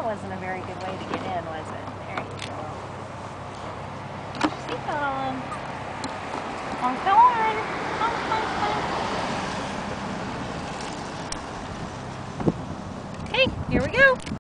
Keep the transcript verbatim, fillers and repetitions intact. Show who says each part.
Speaker 1: wasn't a very good way to get in, was it? There you go. Put your seatbelt on. Honk the horn. Honk, honk, honk. Okay, here we go.